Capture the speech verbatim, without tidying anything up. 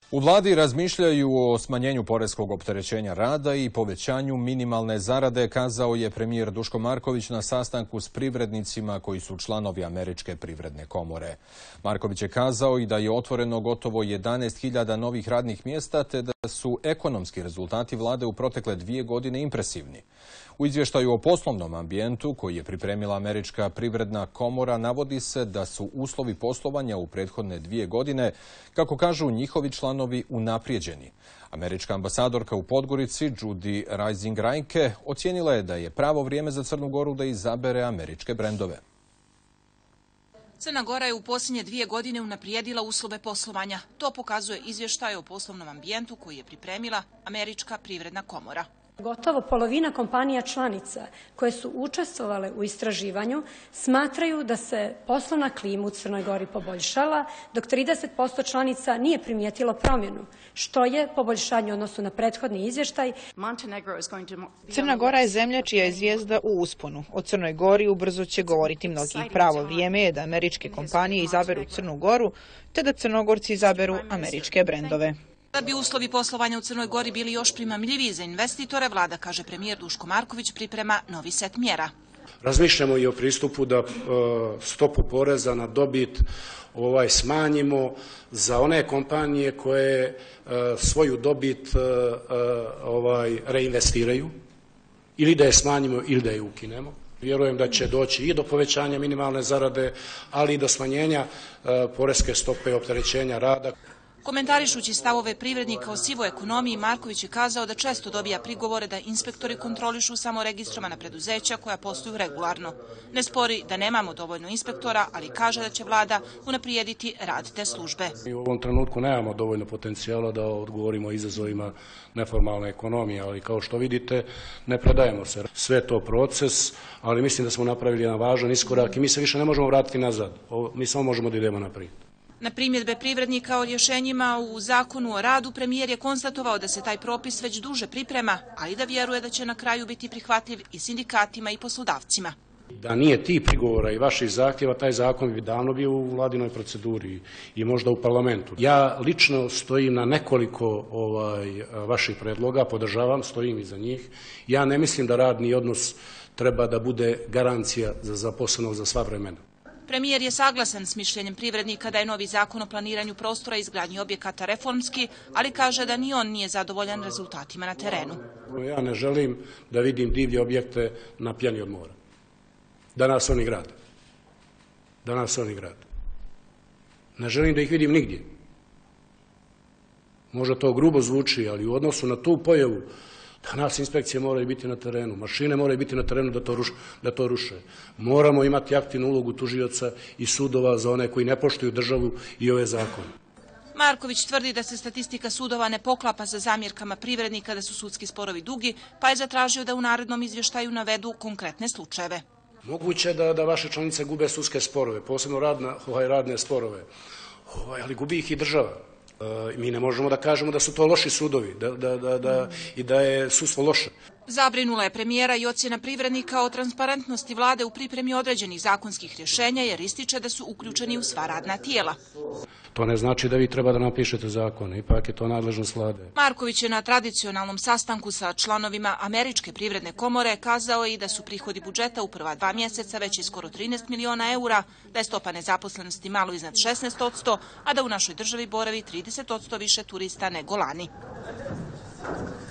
U vladi razmišljaju o smanjenju poreskog opterećenja rada i povećanju minimalne zarade, kazao je premijer Duško Marković na sastanku s privrednicima koji su članovi Američke privredne komore. Marković je kazao i da je otvoreno gotovo jedanaest hiljada novih radnih mjesta, te da su ekonomski rezultati vlade u protekle dvije godine impresivni. U izvještaju o poslovnom ambijentu koji je pripremila Američka privredna komora navodi se da su uslovi poslovanja u prethodne dvije godine, kako kažu njihovi članovi, unaprijeđeni. Američka ambasadorka u Podgorici, Judy Reising-Reinke, ocijenila je da je pravo vrijeme za Crnu Goru da izabere američke brendove. Crna Gora je u posljednje dvije godine unaprijedila uslove poslovanja. To pokazuje izvještaj o poslovnom ambijentu koji je pripremila Američka privredna komora. Gotovo polovina kompanija članica koje su učestvovale u istraživanju smatraju da se poslovna klima u Crnoj Gori poboljšala, dok trideset posto članica nije primijetilo promjenu, što je poboljšanje u odnosu na prethodni izvještaj. Crna Gora je zemlja čija je zvijezda u usponu. O Crnoj Gori ubrzo će govoriti mnogi. Pravo vrijeme je da američke kompanije izaberu Crnu Goru, te da Crnogorci izaberu američke brendove. Da bi uslovi poslovanja u Crnoj Gori bili još primamljiviji za investitore, vlada, kaže premijer Duško Marković, priprema novi set mjera. Razmišljamo i o pristupu da stopu poreza na dobit ovaj smanjimo za one kompanije koje svoju dobit ovaj reinvestiraju, ili da je smanjimo ili da je ukinemo. Vjerujem da će doći i do povećanja minimalne zarade, ali i do smanjenja poreske stope opterećenja rada. Komentarišući stavove privrednika o sivoj ekonomiji, Marković je kazao da često dobija prigovore da inspektori kontrolišu samo registrovana preduzeća koja posluju regularno. Ne spori da nemamo dovoljno inspektora, ali kaže da će vlada unaprijediti rad te službe. Mi u ovom trenutku nemamo dovoljno potencijala da odgovorimo izazovima neformalne ekonomije, ali kao što vidite ne predajemo se. Sve je to proces, ali mislim da smo napravili jedan važan iskorak i mi se više ne možemo vratiti nazad. Mi samo možemo da idemo naprijed. Na primjedbe privrednika o rješenjima u zakonu o radu, premijer je konstatovao da se taj propis već duže priprema, ali da vjeruje da će na kraju biti prihvatljiv i sindikatima i poslodavcima. Da nije tih prigovora i vaših zahtjeva, taj zakon bi davno bio u vladinoj proceduri i možda u parlamentu. Ja lično stojim na nekoliko ovaj, vaših predloga, podržavam, stojim iza njih. Ja ne mislim da radni odnos treba da bude garancija za zaposlenog za sva vremena. Premijer je saglasan s mišljenjem privrednika da je novi zakon o planiranju prostora i izgradnji objekata reformski, ali kaže da ni on nije zadovoljan rezultatima na terenu. Ja ne želim da vidim divlje objekte na pjeni od mora. Danas oni grade. Danas oni grade. Ne želim da ih vidim nigdje. Možda to grubo zvuči, ali u odnosu na tu pojavu danas inspekcije moraju biti na terenu, mašine moraju biti na terenu da to, ruš, da to ruše. Moramo imati aktivnu ulogu tužioca i sudova za one koji ne poštuju državu i ove zakone. Marković tvrdi da se statistika sudova ne poklapa sa zamjerkama privrednika da su sudski sporovi dugi, pa je zatražio da u narednom izvještaju navedu konkretne slučajeve. Moguće da, da vaše članice gube sudske sporove, posebno radna, ovaj, radne sporove, ovaj, ali gubi ih i država. E, mi ne možemo da kažemo da su to loši sudovi da, da, da, da, i da je sudstvo loše. Zabrinula je premijera i ocjena privrednika o transparentnosti vlade u pripremi određenih zakonskih rješenja, jer ističe da su uključeni u sva radna tijela. To ne znači da vi treba da napišete zakone, ipak je to nadležnost vlade. Marković je na tradicionalnom sastanku sa članovima Američke privredne komore kazao i da su prihodi budžeta u prva dva mjeseca veći skoro trinaest miliona eura, da je stopa nezaposlenosti malo iznad šesnaest posto, a da u našoj državi boravi trideset posto više turista nego lani.